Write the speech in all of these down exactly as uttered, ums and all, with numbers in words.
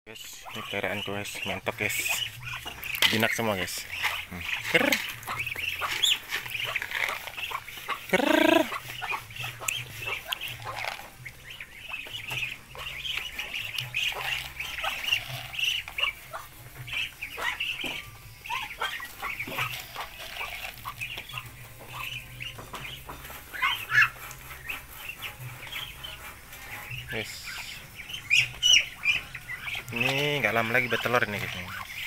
Guys, ini peliharaanku guys, mentok guys, jinak semua guys. Hmm. Ker, ker. Guys, ini nggak lama lagi bertelur ini guys.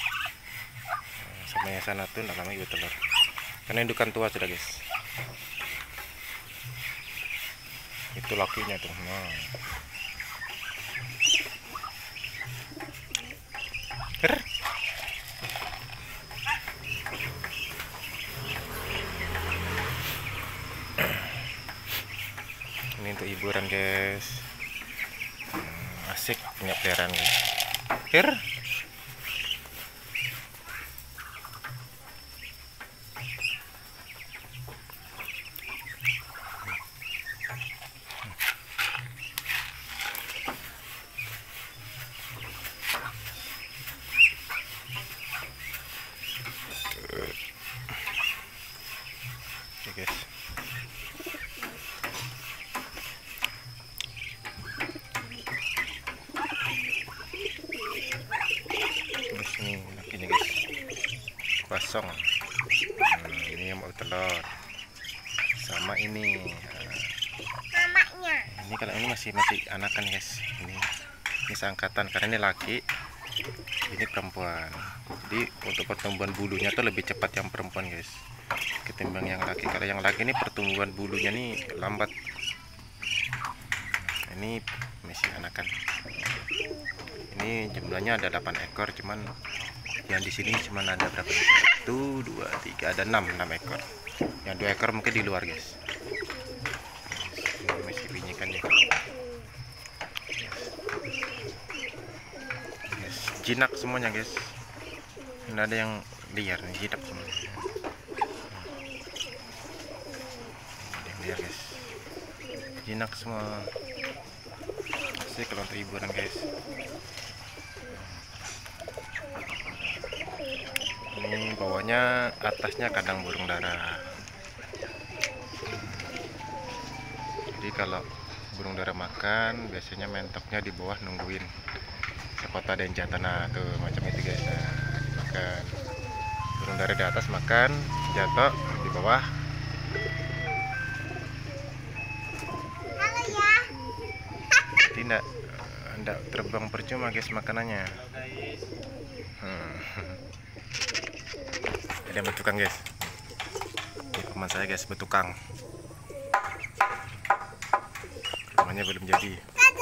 Sama yang sana tuh nggak lama lagi bertelur, karena indukan tua sudah guys. Itu lakinya tuh. Nah. Ker. Ini untuk hiburan guys. Hmm, asik punya peliharaan guys. Ker. Oke guys. Terus ini lakinya guys, kosong. Hmm, ini yang mau telur. Sama ini. Mamanya. Ini kalau ini masih masih anakan guys. Ini ini seangkatan karena ini laki, ini perempuan. Jadi untuk pertumbuhan bulunya tuh lebih cepat yang perempuan guys, ketimbang yang laki. Kalau yang laki ini pertumbuhan bulunya nih lambat. Ini masih anakan. Ini jumlahnya ada delapan ekor, cuman yang di sini cuma ada berapa? Satu, dua, tiga, ada enam, enam ekor. Yang dua ekor mungkin di luar guys. Ini masih binyikan ya. Yes, jinak semuanya guys. Nggak ada yang liar nih, jinak semuanya. Ada yang liar guys. Jinak semua. Asik kalau untuk hiburan guys. Ini bawahnya, atasnya kandang burung dara. Jadi kalau burung dara makan, biasanya mentoknya di bawah nungguin. Seperti ada yang jantan, nah tuh macam itu guys. Nah, makan. Burung dara di atas makan, jatuh di bawah. Halo ya. Jadi enggak, enggak terbang percuma guys makanannya. Hmm. Ada yang bertukang guys. Ini teman saya guys bertukang. Rumahnya belum jadi.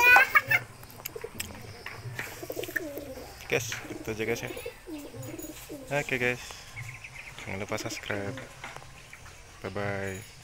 Guys, itu aja guys ya. Oke guys, jangan lupa subscribe. Bye bye.